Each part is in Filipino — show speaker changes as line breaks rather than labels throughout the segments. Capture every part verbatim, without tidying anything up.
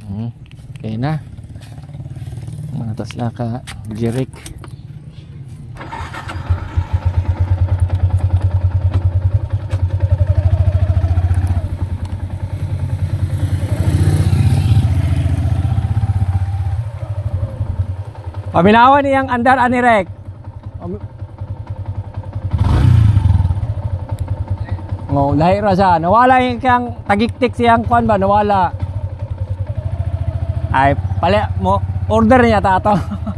Hmm. Okay na. Matas lang ka jirik. Paminawan niyang andar anirek. Oh, lahi ra siya. Nawala yung kang tagiktik siyang kwan ba? Nawala. Ay, pala mo order niya tato.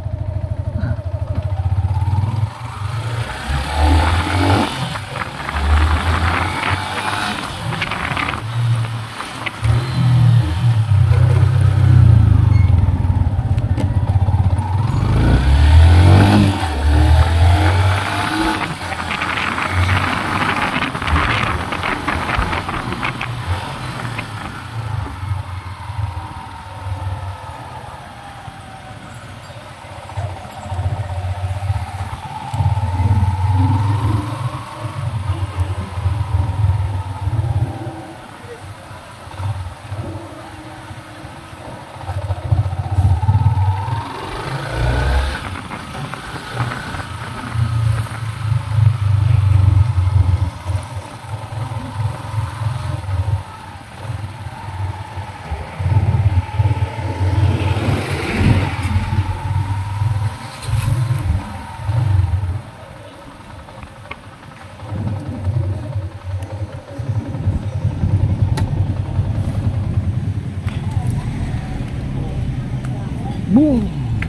Boom!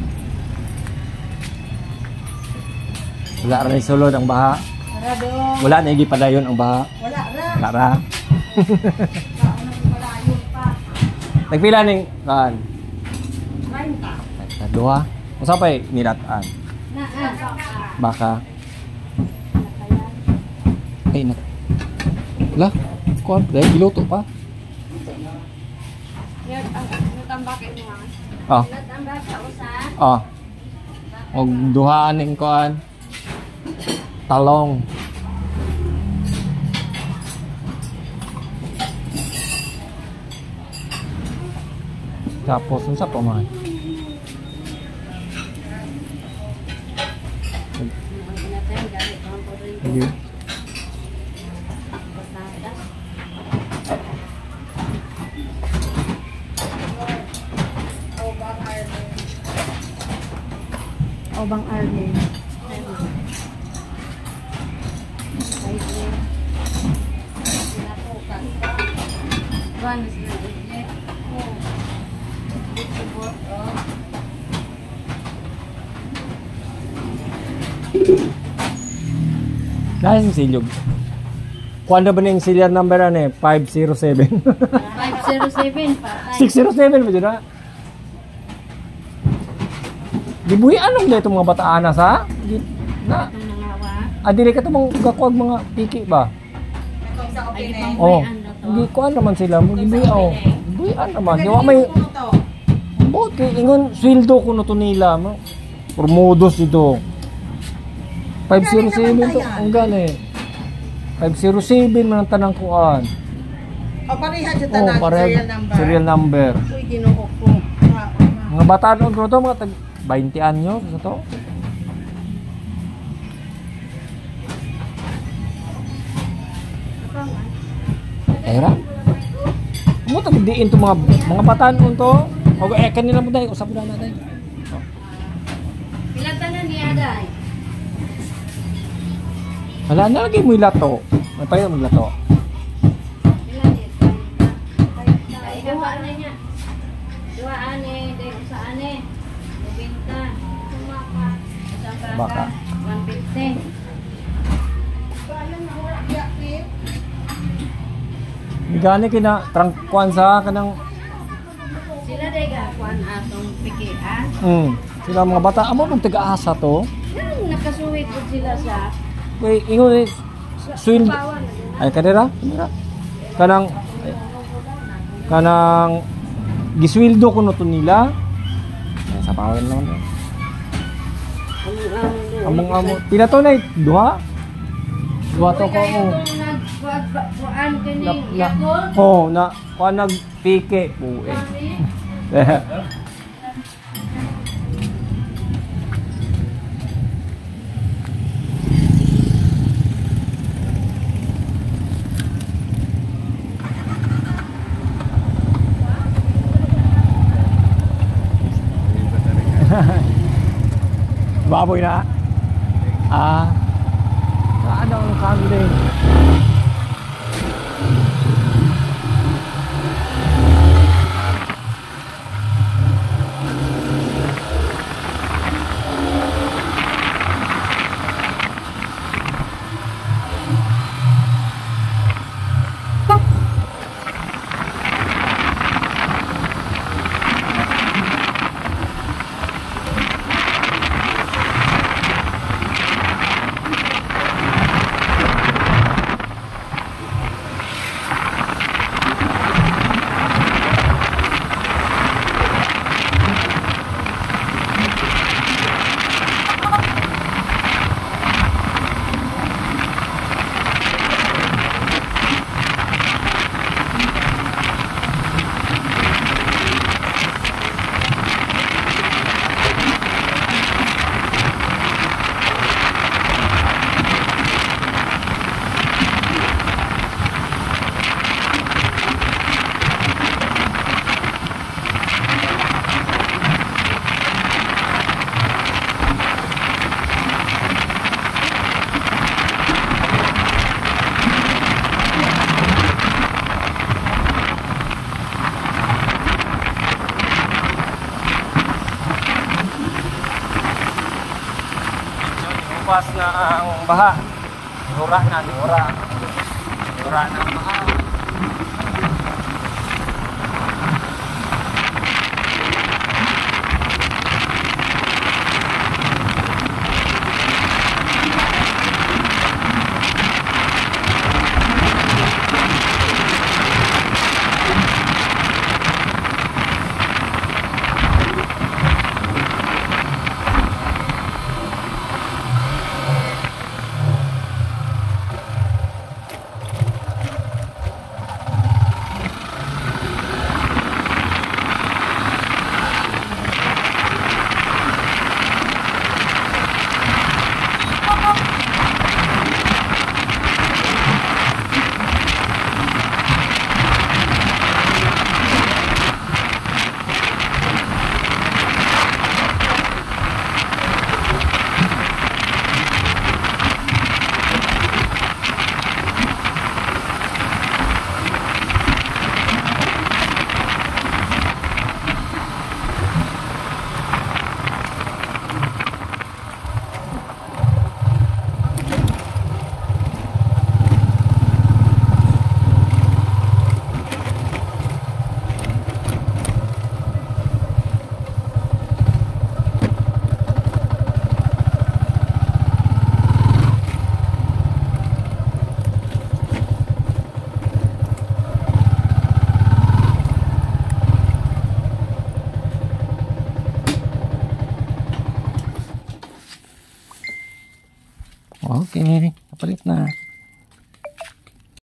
Wala rin sulod ang baha.
Wala doon.
Wala na higi padayon ang baha.
Wala ra.
Wala ra. Nagpila ning kan. treinta. Dua. Usa pa nilataan. Baka. Ay na. Lah, kon dai giluto pa.
Yan ang tambak mo.
Oh. Oh. Og duha ning kuan. Talong. Tapos unsa pa man? Sige.
Obang Arlen.
Dahil silyog. Kuan ba ning serial number ane? five zero seven.
five zero seven pa.
six zero seven mo dira. Gibuhi anong dito mga bataan sa? Na. Adili ka to mga gakuag mga piki ba? Oh. Hindi ko naman sila mo gibuhi oh. Gibuhi naman. Di wa may buti ingon sweldo ko no to nila mo. Promodos ito. five zero seven to ang gani. five zero seven man ang tanang kuan.
O pareha jud tanan
oh,
serial number.
Serial number.
Uy Ginoo ko.
Mga bataan ko to mga tag twenty anyos sa to. Era. Mo tag diin to mga mga bataan ko to. Og eh kanila mo dai usap na natin.
Pila tanan niya dai?
Wala na lagi mo ilato. May pa mo ilato.
Pila dito? Ay gawa na niya. Dua ane, dai usa ane. Benta. Sumaka.
Baka.
one fifty.
Gani kina trangkuan sa kanang
Sila dai ga kuan atong pikian.
mm, sila mga bata amo pag taga-asa to.
Yan nakasuwit pud sila sa
Kay ingon swil ay kanira, kanira. Kanang kanang gisweldo kuno to nila. Ay, sa pawen naman. Among amo pila to nay duha. Duha to ko.
Kuan kini
Na, oh, na kuan nagpike bue. Baboy na. Ah. Ano ang kambing? Pas na ang baha. Dura na, dura. Dura na ang baha. Okay, kapalit na.